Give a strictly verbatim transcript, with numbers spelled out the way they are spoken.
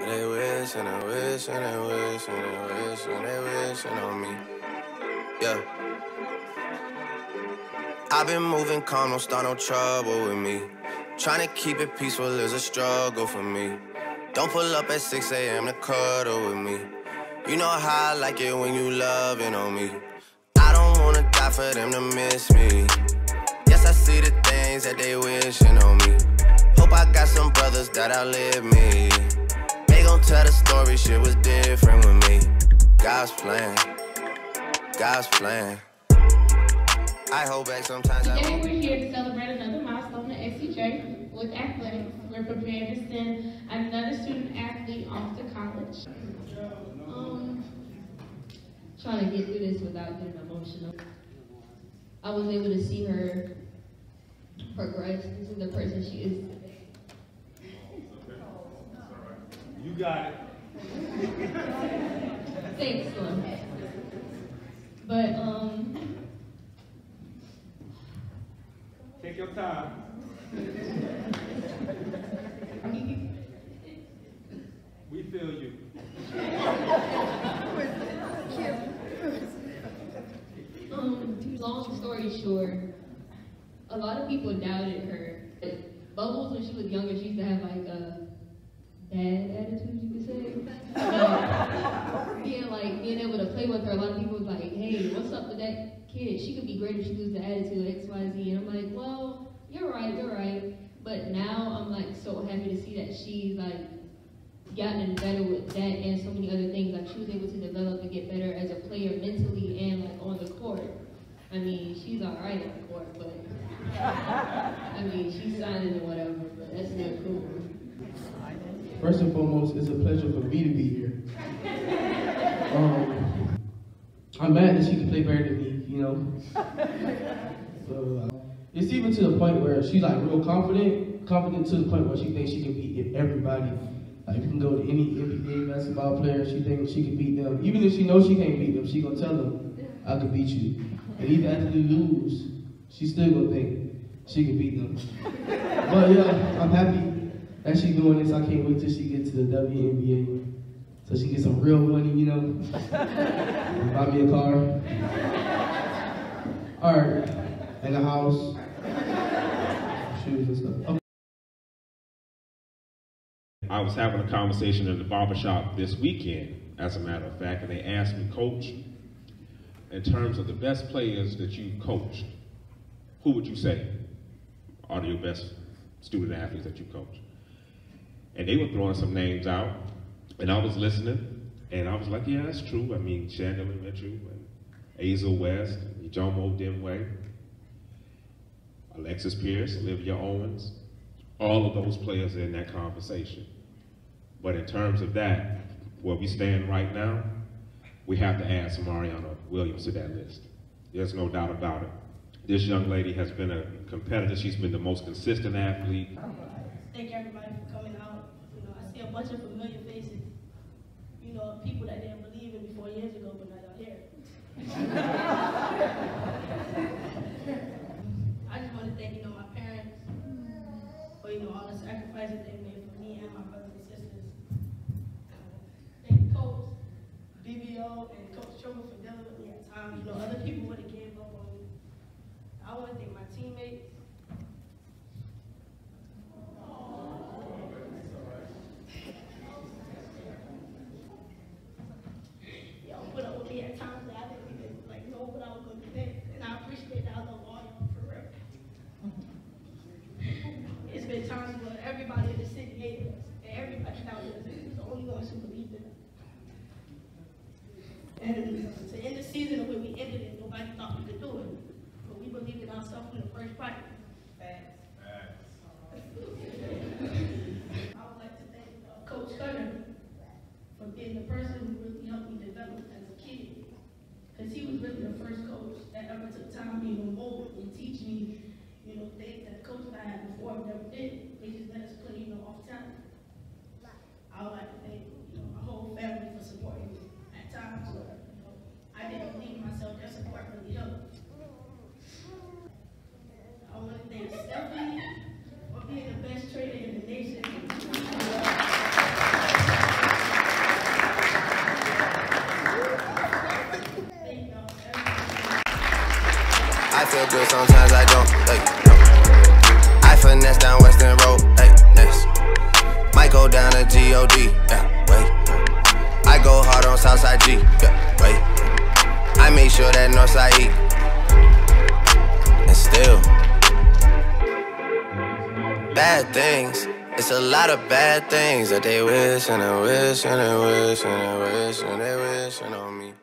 they wish, and they wish, and they wish, and they wish, and they wishing on me. Yeah. I've been moving calm, don't start no trouble with me. Trying to keep it peaceful is a struggle for me. Don't pull up at six A M to cuddle with me. You know how I like it when you loving on me. I don't wanna die for them to miss me. Yes, I see the things that they wishing on me. Hope I got some brothers that outlive me. They gon' tell the story, shit was different with me. God's plan, God's plan. I hold back sometimes. Today we're here to celebrate another milestone at S C J with athletics. We're prepared to send another student athlete off to college. Um, trying to get through this without getting emotional. I was able to see her progress into the person she is today. You got it. Thanks, Slim. But, um... Take your time. We feel you. um, long story short, a lot of people doubted her. Bubbles, when she was younger, she used to have like a bad attitude, you could say. Like, being like, being able to play with her, a lot of people was like, hey, what's up with that kid? She could be great if she loses the attitude, X, Y, Z. And I'm like, well, you're right, you're right. But now I'm like so happy to see that she's like gotten better with that and so many other things. Like she was able to develop and get better as a player mentally and like on the court. I mean, she's all right on the court, but I mean, she's signing and whatever, but that's still cool. First and foremost, it's a pleasure for me to be here. Um, I'm mad that she can play better than me, you know. So uh, it's even to the point where she's like real confident, confident to the point where she thinks she can beat everybody. Like you can go to any N B A basketball player, she thinks she can beat them. Even if she knows she can't beat them, she gonna tell them, I can beat you. And even after they lose, she still gonna think she can beat them. But yeah, I'm happy that she's doing this. I can't wait till she gets to the W N B A. So she can get some real money, you know. Buy me a car. Or and a house. Shoes and stuff. Okay. I was having a conversation in the barbershop this weekend, as a matter of fact, and they asked me, Coach, in terms of the best players that you've coached, who would you say are your best student athletes that you've coached? And they were throwing some names out, and I was listening, and I was like, yeah, that's true. I mean, Chandler Mitchell, and Azel West, Jomo Dimway, Alexis Pierce, Olivia Owens, all of those players are in that conversation. But in terms of that, where we stand right now, we have to add Sy-Marieona Williams to that list. There's no doubt about it. This young lady has been a competitor. She's been the most consistent athlete. Thank everybody for coming out. You know, I see a bunch of familiar faces. You know, people that didn't believe in me four years ago, but now they're here. I just want to thank, you know, my parents for, you know, all the sacrifices they made for me and my brothers and sisters. Thank Coach, B B O, and Coach Trouble for dealing with me at times. You know, other people would have gave up on me. I want to thank my teammates. Y'all put up with me at times that I didn't even like know what I was going to do next. And I appreciate that. I love all y'all for real. It's been times where everybody in the city hated us, and everybody down there is the only ones who believed in us. And to end the season the way we ended it, nobody thought we could do it. But we believed in ourselves from the first practice. Facts. I would like to thank uh, Coach Turner for being the person who really helped me develop as a kid. Because he was really the first coach that ever took time to be involved and teach me, you know, things that coaches I had before never did. They just let us play, you know, off time. I would like to thank, you know, my whole family for supporting me at times where, you know, I didn't believe in myself. Their support really helped. I want to thank Stephanie for being the best trader in the nation. I feel good, sometimes I don't. Hey, no. I finesse down Western Road. Hey, next. Might go down to G O D. Yeah, wait. I go hard on Southside G. Yeah, wait. I make sure that Northside eat. And still, bad things. It's a lot of bad things that they wish and they wish and they wish and they wish and they wish on me.